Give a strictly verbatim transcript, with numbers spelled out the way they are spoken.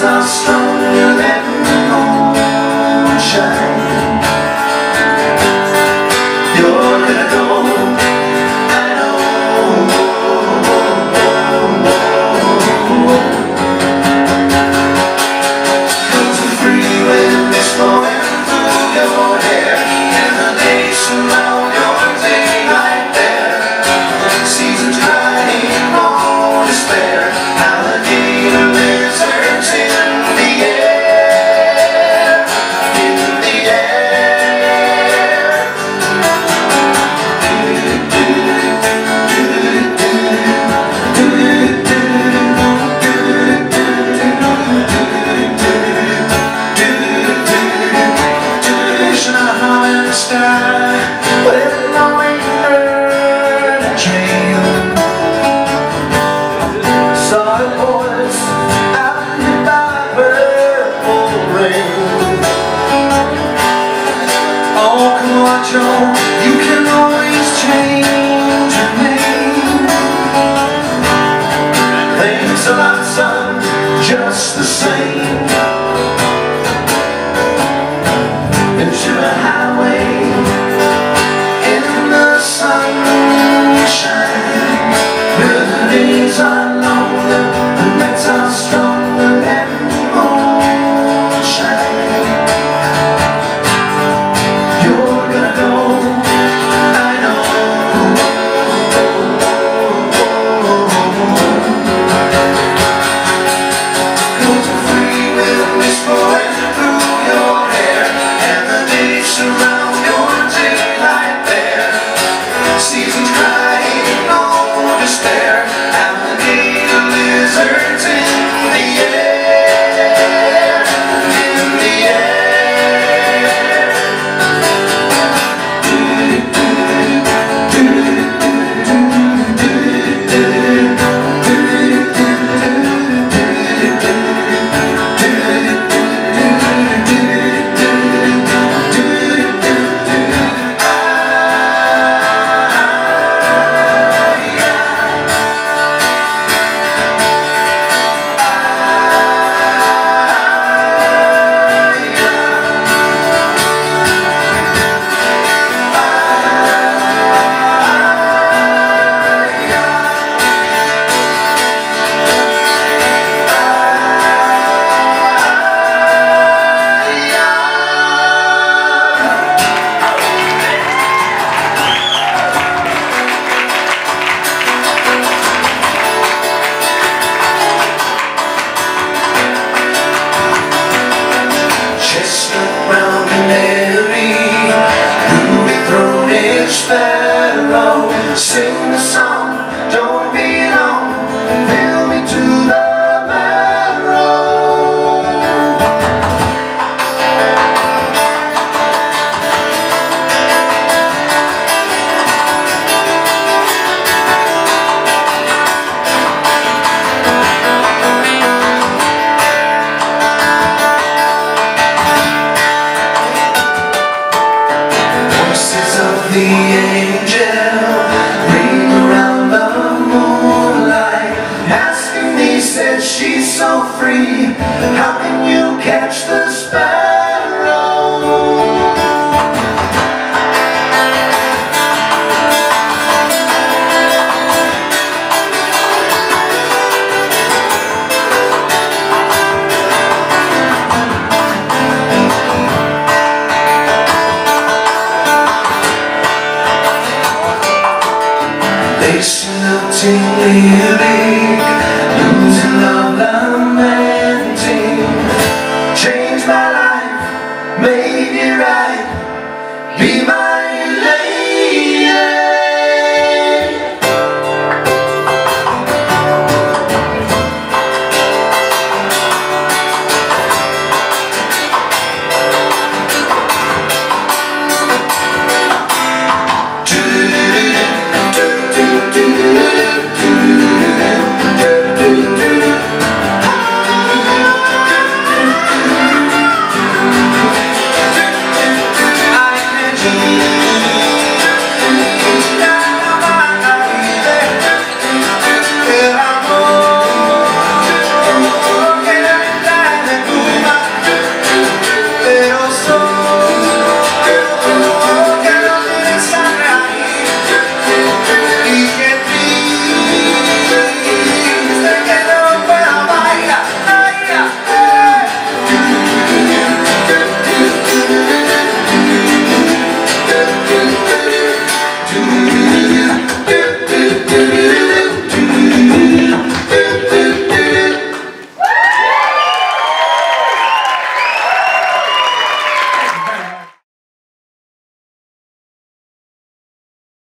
nights are stronger than the moonshine. You're gonna go, I know. Cause the free wind is blowing through your hair, and the days surround your daylight there. Seasons riding on despair, alligator lizards in the air, in the air. Vision a high in the sky with a glowing bird trail. Saw a voice out in the purple rain. Oh, come on, Joe, you can always change your name. Thanks a lot, son, just the same. Into a highway in the sunshine, where the days are longer, the nights are stronger than the moonshine. You're gonna go, I know. Cause the free wind is blowing through your hair, and the days surround your daylight there. Seasons crying no despair, alligator lizards in the air, in the air. Sparrow, sing the song, don't be long, fill me to the marrow. Voices of the angel ring around the moonlight, asking me, said she's so free, how can you catch the sparrow? They sing a tingly lyric, losing love, lament.